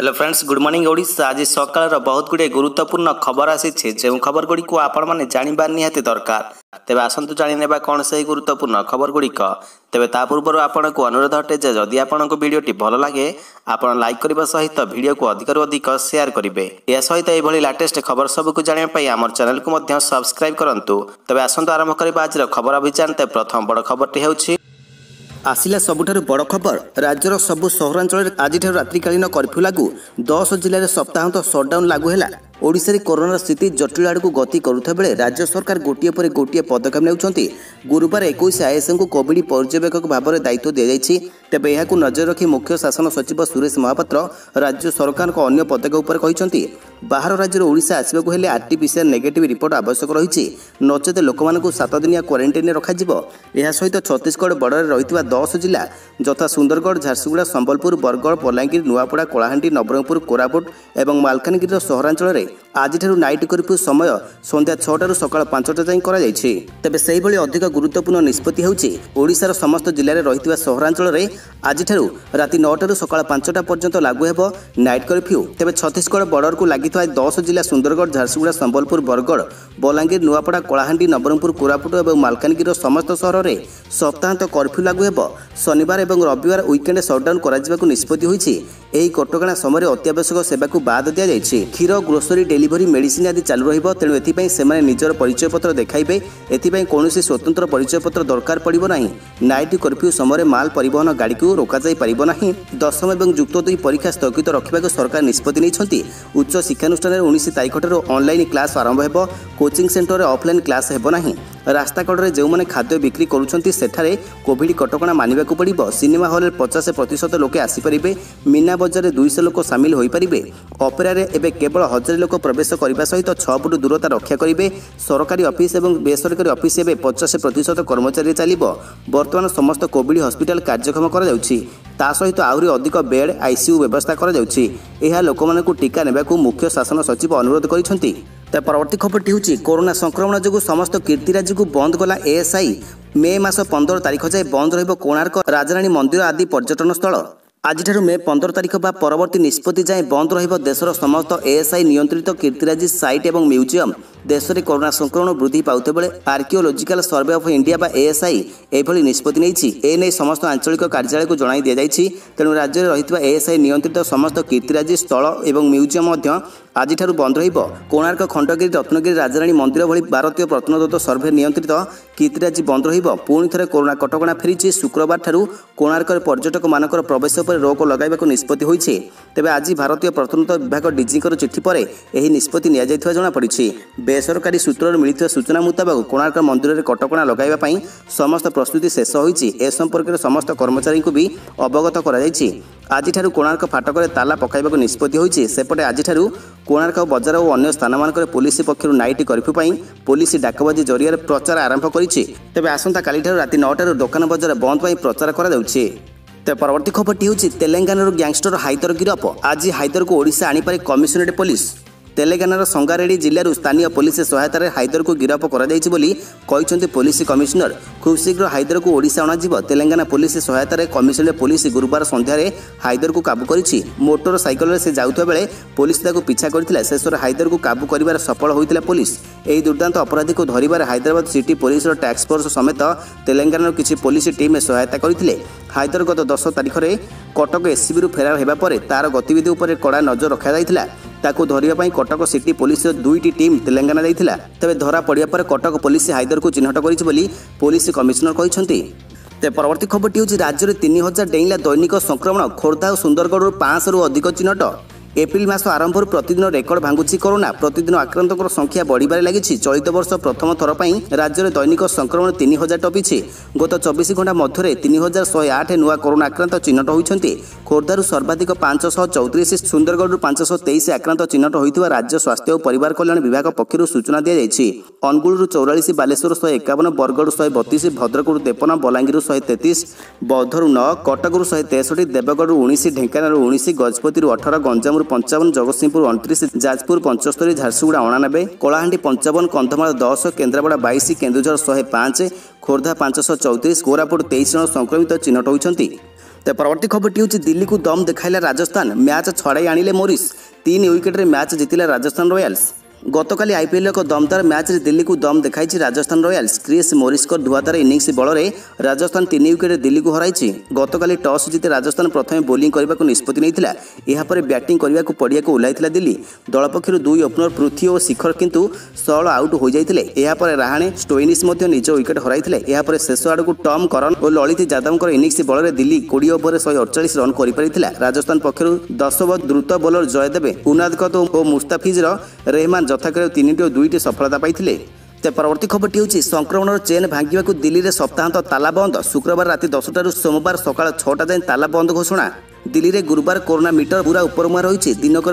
Hello friends, good morning Odisha. आज सकाळ बहुत गुड़े गुरुत्वपूर्ण खबर आसी जो खबर गुड़ी को आपण मैंने जानवा निहाती दरकार। तेज आसतु जाने कौन से गुरुत्वपूर्ण खबर गुड़िक। तेज ता पूर्व आपन को अनुरोध अटे जे जदि आपन को वीडियोटी भल लगे आपन लाइक करने सहित वीडियो को अधिक अधिक शेयर करेंगे। यह सहित यह लेटेस्ट खबर सबको जानापी आम चैनल को सब्सक्राइब करूँ। तेज आसतु आरंभ करवा आज खबर अभियान। प्रथम बड़ खबरटी होछि आसिला सबुठारु बड़ खबर। राज्यर सबु सहरांचल आज रात्रिकालीन कर्फ्यू लागू। 10 जिले में सप्ताहांत सटडाउन लागू है। ओडिशा रे कोरोना स्थिति जटिल आड़ को गति करुता बेले राज्य सरकार गोटे पर गोटे पदक्षेप नेउछंती। गुरुवार 21 आईएसएम को कोविड पर्यवेक्षक भाव में दायित्व दी जाइछि। तेबे यहाकू नजर रखी मुख्य शासन सचिव सुरेश महापात्र राज्य सरकार को अन्य पदक उपर कहिसंती। बाहर राज्य ओडिशा आसबाकू हेले आरटीपीसीआर नेगेटिव रिपोर्ट आवश्यक रही। नचेत लोक 7 दिनिया क्वारंटाइन रखाଯିब। यह सहित छत्तीसगढ़ बॉर्डर रही 10 जिला यथा सुंदरगढ़, झारसुगुड़ा, संबलपुर, बरगढ़, बलांगीर, नुआपड़ा, कलाहांडी, नवरंगपुर, कोरापुट और मालकानगिरी सहरांचल में आज नाइट कर्फ्यू समय संध्या 6 सकाळ 5टा जाए कराଯାଇଛି। तेबे सेही भली अधिक गुरुत्वपूर्ण निष्पत्ति होछि ओडिशार समस्त जिले में रही सहरांचल में आज राति 9 सकाळ 5टा पर्यंत लागू हेबो नाइट कर्फ्यू। तेबे छत्तीसगढ़ बॉर्डर को लगी 10 जिला सुंदरगढ़, झारसुगुड़ा, संबलपुर, बरगढ़, बलांगीर, नुआपड़ा, कलाहांडी, नवरंगपुर, कोरापुट और मालकानगिरी समस्त सहर में सप्ताहांत कर्फ्यू लागू हेबो। शनिवार और रविवार वीकेंड सटडाउन कराजिबाकू निष्पत्ति होइछि। एही कटकणा समय अत्यावश्यक सेवा को बाद दिया जाइछि। क्षीर, ग्रोसरी, डेलीवरी, मेडिसिन आदि चालू रहिबो। तेणु एथिपई सेमाने निजर परिचय पत्र देखाइबे। एथिपई कोनोसी स्वतंत्र परिचय पत्र दरकार पड़िबो नाही। नाइट कर्फ्यू समय माल परिवहन गाड़ी को रोका जाई परिबो नाही। 10वीं और युक्त 2 परीक्षा स्थगित रखिबाकू सरकार निष्पत्ति नेइछंती। उच्च शिक्षानुष्ठान 19 तारिख ऑनलाइन क्लास आरंभ हेबो। कोचिंग सेंटर में ऑफलाइन क्लास हेबो नाही। रास्ता कड़े जो मैंने खाद्य बिक्री करुछंती सेठारे कोविड कटकणा मानिबाकू पड़िबो। सिनेमा हॉल 50% लोके आसीपारे। मीना बजार 200 लोक सामिल होई परिबे। ऑपेरा रे एबे केवल 1000 लोक प्रवेश करने सहित 6 फुट दूरता रक्षा करेंगे। सरकारी ऑफिस और बेसरकारी ऑफिस एवं 50% कर्मचारी चलिबो। वर्तमान समस्त कोविड हॉस्पिटल कार्यक्षम करा जाउछि। ता सहित आहरी अधिक बेड आईसीयू व्यवस्था करा जाउछि। एहा लोकमानकू टीका नेबाकू मुख्य शासन सचिव अनुरोध करिसंती। परवर्ती खबरटी होछि कोरोना संक्रमण जो समस्त कीर्तिराज को बंद कला एएसआई। मे मास 15 तारिख जाए बंद रहिबो कोणार्क, राजरानी मंदिर आदि पर्यटन स्थल। आज मे 15 तारिख बा परवर्ती निष्पत्ति जाए बंद रहिबो देशर समस्त एएसआई नियंत्रित कीर्तिराज साइट और म्यूजियम। देश में कोरोना संक्रमण वृद्धि पाउते बेले आर्कियोलॉजिकल सर्वे ऑफ इंडिया बा एएसआई एभली निष्पत्ति नेइछि। एने समस्त आंचलिक कार्यालय को जणाई दिया जाइछि। तेणु राज्य में रही एएसआई नियंत्रित समस्त कीर्तिराज स्थल और म्यूजियम आज बंद रहिबो। कोणार्क, खंडगिरी, रत्नगिरी, राजरानी मंदिर भली भारतीय प्रत्नतत्व सर्वे नियंत्रित कीर्तिराज बंद रहिबो। पुणी थे कोरोना कटकणा फेरी शुक्रवार ठारू कोणार्क पर्यटक मानकर प्रवेश पर रोक लगाइबाकू निष्पत्ति होइछि। तेबे आज भारतीय प्रत्नतत्व विभाग डीजीकर चिठी पर यह निष्पत्ति निया जाइथिबा जଣା पड़िछि। बेसरकारी सूत्र मिलता सूचना मुताबक कोणार्क मंदिर में कटकणा लगाइबा समस्त प्रस्तुति शेष होइछि। ए संपर्क में समस्त कर्मचारी को भी अवगत करा जाइछि। आज कोणार्क फाटक ताला पकाइबाकू निष्पत्ति होइछि। सेपटे आज कोणार्क बजार और अन्य स्थान मानकर पुलिस पक्षर नाइट कर्फ्यू पर पुलिस डाकबाजी जरिया प्रचार आरंभ करिछि। तेबे आसंता काली राति 9 दुकान बजार बंद पर प्रचार करा जाउछि। तो परवर्ती खबरटी होछि तेलंगाना गैंगस्टर हाइदर गिरफ। आज हाइदर को ओडिशा आनिपारे कमिशनरेट पुलिस। तेलंगानार संगारेड्डी जिल्लार स्थानीय पुलिस सहायतार हाइदर को गिरफ कर पुलिस कमिशनर। खूब शीघ्र हाइदर को ओडिशा अणाजिब। तेलंगाना पुलिस सहायतार कमिशनरेट पुलिस गुरुवार संध्यारे हाइदर को काबू करिछि। मोटर साइकेल से जाउथबा बेले पुलिस ताको पीछा करथिला। शेषर हाइदर को काबू करिवार सफल होइतिला पुलिस। एही दुर्दांत अपराधी को धरिबार Hyderabad city police task force समेत तेलंगाना किसी पुलिस टीम सहायता करथिले। हाइदर गत 10 तारिख में कटक एससीबी फेरार हेबा परे तार गतिविधि उपर कड़ा नजर रखा जाइथिला। ताकू धरिबा कटक सिटी पुलिस 2टी टीम तेलंगाना जाइथिला। तबे धरा पड़िया पर कटक पुलिस हाइदर को चिन्हट करिछि बोली पुलिस कमिशनर कहिसंती। परवर्ती खबरटी होछि राज्य में 3000 डेइला दैनिक संक्रमण। खोर्धा और सुंदरगढ़ 500 रु अधिक चिन्हट। एप्रिल मास आरंभ प्रतिदिन रेकर्ड भांगुची कोरोना। प्रतिदिन आक्रांतकर संख्या बढ़िबार लागिछि। चलित वर्ष प्रथम थर पई राज्य में दैनिक संक्रमण 3000 टपिछि। गत 24 घंटा मध्य 3108 नुआ कोरोना आक्रांत चिन्हट होइछन्ति। खोर्धारू सर्वाधिक 534, सुंदरगढ़ 523 आक्रांत चिन्हट होइथिबा राज्य स्वास्थ्य और परिवार कल्याण विभाग पक्षरु सूचना दिया जाइछि। अनुगुल 44, बालेश्वर 151, बरगढ़ 132, भद्रक 53, बलांगीर 133, बौद्धरू 9, कटक 163, देवगढ़ 19, ढेंकानाल 19, गजपति 18, गंजाम 55, जगतसिंहपुर 29, जाजपुर 75, झारसुगुड़ा 99, कलाहांडी 55, कंधमाल 10, केन्द्रापड़ा 22, केन्दुझर 105, खोर्धा 534, कोरापुट 23 जन संक्रमित चिन्हट होइछन्ति। तो परवर्ती खबरटी हूँ दिल्ली को दम देखाइला राजस्थान, मैच छड़ाई आनिले मोरिस, 3 विकेट्रे मैच जितिला राजस्थान रॉयल्स। गतकाली आईपीएल एक दमदार मैच दिल्ली को दम देखाई राजस्थान रॉयल्स। क्रिस मोरिसकर धुआधार इनिंग्स बल में राजस्थान 3 विकेट दिल्ली को हराई। गतकाली टॉस जीति राजस्थान प्रथम बोलिंग करने को निष्पत्ति नहीं, यापर बैटिंग करने को पड़िया को ओह्लैला दिल्ली। दल पक्षर 2 ओपनर पृथ्वी और शिखर किंतु सल आउट हो जाते। यापर राहाणे स्टोइनिस निज विकेट हराई। यापर शेष आड़ को टॉम करन और ललित यादव इनिंग्स बल में दिल्ली 20 ओवर 148 रन कर। राजस्थान पक्षर 10 ओवर द्रुत बोलर जयदेव उनादकत और मुस्ताफिजर रहमान यथाक्रमे 3 और 2 सफलता पाई। परवर्ती खबरटी हूँ संक्रमण चेन भांगा दिल्ली में सप्ताहांत ताला बंद। शुक्रवार राति 10 सोमवार सका 6टा जाए ताला बंद घोषणा। दिल्ली में गुरुवार कोरोना मीटर पूरा उपरमुआ रही। दिनक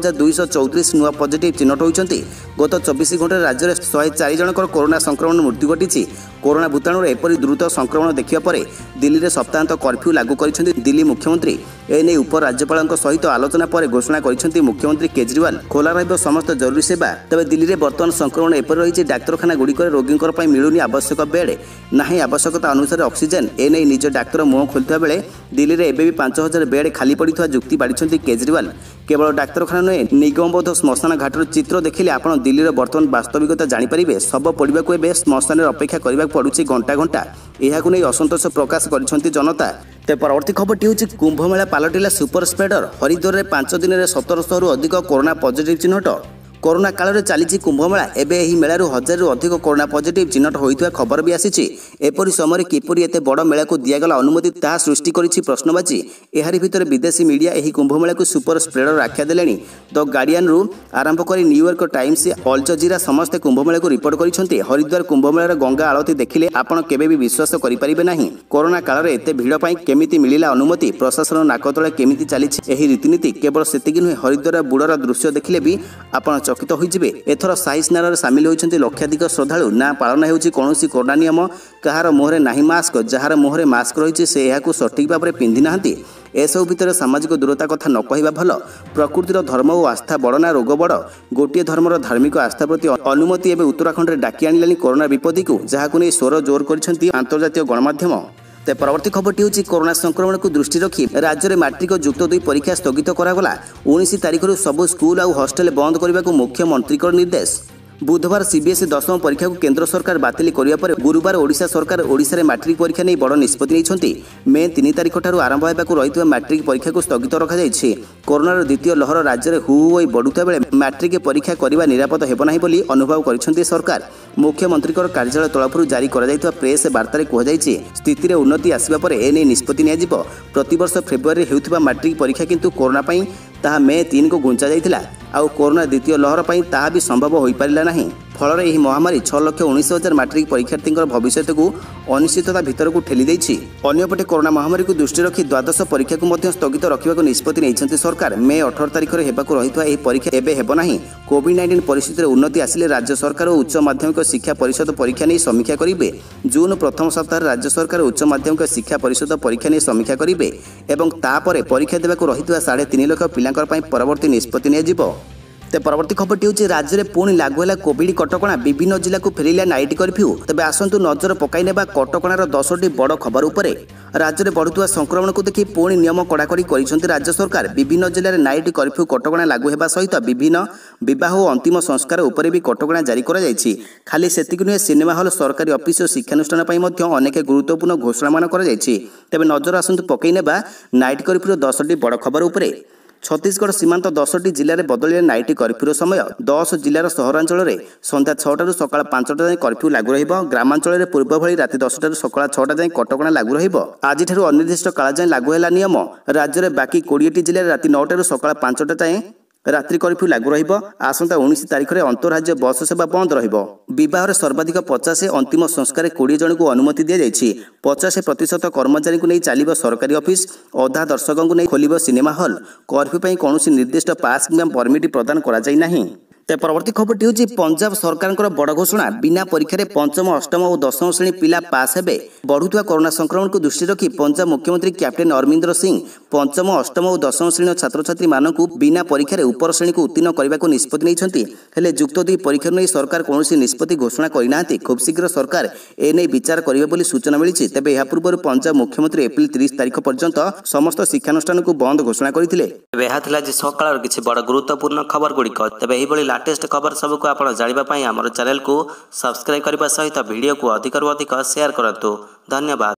17,234 नुआ पॉजिटिव चिन्हट होती। गत 24 घंटे राज्य में 104 जनकर कोरोना संक्रमण मृत्यु घटी। कोरोना भूताणु एपरी द्रुत संक्रमण देखा पर दिल्ली में सप्ताहांत कर्फ्यू लागू कर दिल्ली मुख्यमंत्री। एने उपराज्यपाल सहित आलोचना पर घोषणा कर मुख्यमंत्री केजरीवाल खोला रही समस्त जरूरी सेवा। तेज दिल्ली में बर्तमान संक्रमण एपरी रही। डाक्तखाना गुड़िक रोगी मिलूनी आवश्यक बेड ना, आवश्यकता अनुसार ऑक्सीजन। एने निज डाक्तर मुह खोलता बेले दिल्ली में एबी 5000 बेड खाली पड़ा जुक्ति बाढ़ी केजरीवाल। केवल डाक्तखाना नुहे निगमबोध श्मशान घाटर चित्र देखिले आपण दिल्लीर बर्तमान वास्तविकता जानीपारे। शव पड़ा को एवं श्मशान अपेक्षा करने पड़ुछि घंटा घंटा। यह असंतोष प्रकाश कर जनता। तो परवर्ती खबरटी हूँ कुंभमेला पलटिला सुपर स्प्रेडर। हरिद्वार में 5 दिन में 1700 अधिक कोरोना पॉजिटिव चिन्हट। कोरोना काल में चली कुंभमेला। एबे एही मेलारू 1000 अधिक कोरोना पॉजिटिव चिन्हट होइतबा खबर भी आसी। एपरी समय किपरि एते बड़ मेला को दियागला अनुमति ताहा सृष्टि करिछि प्रश्नबाची। एहारि भितर विदेशी मीडिया एही कुंभमेला को सुपर स्प्रेडर आख्या देलेनी। द गार्डियन रु आरंभ करी न्यूयॉर्क टाइम्स, अल जजीरा समस्त कुंभमेला को रिपोर्ट करिसेंती। हरिद्वार कुंभमेलार गंगा आळती देखिले आपण केबे भी विश्वास करि परिबे नाही। कोरोना काल में एते भिड़ पई केमिति मिलिला अनुमति, प्रशासन नाकतळे केमिति चलीछि एही रीतिनीति। केवल सेतिकि नुहे हरिद्वार बुड़र दृश्य देखिले भी आपण चकित होइजिबे। एथर साई स्नान सामिल होइछन्ति लक्षाधिक श्रद्धालु। ना पालन हेउछि कोनोसी कोरोना नियम, कहार मुहरे नाही मास्क। जार मुहरे मास्क रहिछि से एहाकु सठिक भाबरे पिंधि नाहंती। एसबू भितर सामाजिक दूरता कथा न कहवा भल। प्रकृतिर धर्म और आस्था बड़ ना रोग बड़। गोटे धर्मर धार्मिक आस्था प्रति अनुमति एवं उत्तराखंड में डाकी आनिलानी कोरोना विपत्ति को, जहां नहीं स्वर जोर कर अंतर्जातीय गणमाध्यम। तो परवर्ती खबरटी हूँ कोरोना संक्रमण को दृष्टि रखी राज्य में मैट्रिक जुक्त 2 परीक्षा स्थगित करागला। 19 तारिख सब स्कूल और हॉस्टेल बंद करने को मुख्यमंत्री निर्देश। बुधवार सीबीएसई 10वीं परीक्षा को केंद्र सरकार बातिल करिया पर गुरुवार ओडिशा सरकार ओडिशा रे मैट्रिक परीक्षा नहीं बड़ निष्पत्ति नहीं। मे 3 तारिख ठारू आरंभ होगा रही मैट्रिक परीक्षा को स्थगित रखा जायछि। कोरोनार द्वितीय लहर राज्य में हु होई बढ़ुता बेले मैट्रिक परीक्षा करने निरापद हेब नाही बोली अनुभव करिसेंती सरकार। मुख्यमंत्री कार्यालय तरफ जारी करा जायतिबा प्रेस वार्ता कहुଯାଇଛି स्थिति में उन्नति आसिबा पर एने निष्पत्ति नियाजिबो। प्रतिवर्ष फेब्रुआरी हेउथिबा मैट्रिक परीक्षा किंतु कोरोना पई ताहा मे 3 को घुंचा जाइथिला। आउ कोरोना द्वितीय लहर पई ताहा भी संभव होई पारिला नाही। फल यह महामारी 6,19,000 मैट्रिक परीक्षार्थी भविष्य को अनिश्चितता भितर को ठेली देछि। अन्यपटे कोरोना महामारी को दृष्टि रखी द्वादश परीक्षा को मध्य स्थगित रखा निष्पत्ति नहीं सरकार। मे 18 तारिख में हेबाकु रहितबा एही परीक्षा एबे हेब नाही। कोविड-19 परिस्थिति में उन्नति आसिले राज्य सरकार और उच्च माध्यमिक शिक्षा परिषद परीक्षा नहीं समीक्षा करेंगे। जून प्रथम सप्ताह राज्य सरकार उच्च माध्यमिक शिक्षा परिषद परीक्षा नहीं समीक्षा करेंगे एवं तापर परीक्षा देवाकु रहितबा 3.5 लाख पिलांकर पई परवर्ती निष्पत्ति नियाजिबो। तो परवर्ती खबरटी हूँ राज्य में पुणी लागू है कोविड कटकणा। विभिन्न जिला को फेरिला नाइट कर्फ्यू। तेज आसतु नजर पकाई नेबा कटकणार 10टी बड़ खबर उपरे। राज्य में बढ़ुवा संक्रमण को देखि पुणी नियम कड़ाकड़ी कर राज्य सरकार। विभिन्न जिले में नाइट कर्फ्यू कटकणा लागू होगा सहित विभिन्न विवाह और अंतिम संस्कार उपरे भी कटकणा जारी कर खाली सेतिक नुहे सिनेमा हल, सरकारी ऑफिस और शिक्षानुष्ठान अनेक गुरुत्वपूर्ण घोषणा मान कर। तेज नजर आसतु पकाई नेबा नाइट कर्फ्यू 10टी बड़ खबर उपरे। छत्तीसगढ़ सीमांत 10टी जिले में बदलिए नाइट कर्फ्यूर समय। 10 जिलार सहरांचल में संध्या 6 सका 5टा जाए कर्फ्यू लागू रहिबो। ग्रामांचल में पूर्व भली राति 10 सका 6टा जाए कटकणा लागू रहिबो। आज अनिर्दिष्ट काल जाए लागू है नियम। राज्य में बाकी 20टी जिले में राति 9 सका 5टा जाए रात्रि कर्फ्यू लागू रहिबो। आसंता 19 तारिख में अंतरराज्य बस सेवा बंद रहिबो। विवाह सर्वाधिक 50, अंतिम संस्कार 20 जन को अनुमति दी जाइछि। 50% कर्मचारी को नहीं चलिबो सरकारी ऑफिस। अधा दर्शकों को नहीं खोलिबो सिनेमा हॉल। कर्फ्यू पई कोनोसी निर्दिष्ट पास किंबा परमिट प्रदान करा जाई नाही। तेज परवर्ती खबरटी हूँ पंजाब सरकार बड़ घोषणा बिना परीक्षा पंचम अष्टम और दशम श्रेणी पिला पास हेबे। बढ़ुवा कोरोना संक्रमण को दृष्टि रखी पंजाब मुख्यमंत्री कैप्टेन अरविंदर सिंह पंचम अष्टम और दशम श्रेणी छात्र छात्री मानक बिना परीक्षा उपर श्रेणी को उत्तीर्ण करने को निष्पत्ति नहीं हेले जुक्त 2 परीक्षा नहीं सरकार कौन निष्पत्ति घोषणा करना खूब शीघ्र सरकार एने विचार करेंगे बोली सूचना मिली। तेज यह पूर्व पंजाब मुख्यमंत्री एप्रिल 30 तारीख पर्यंत समस्त शिक्षानुष्ठान को बंद घोषणा करते। सकाल किसी बड़ गुरुत्वपूर्ण खबर गुड़िक तेज यही लाटेस्ट खबर सबको आप जानापी आम चैनल को सब्सक्राइब करने सहित वीडियो को अधिक अधिक शेयर करूँ। धन्यवाद।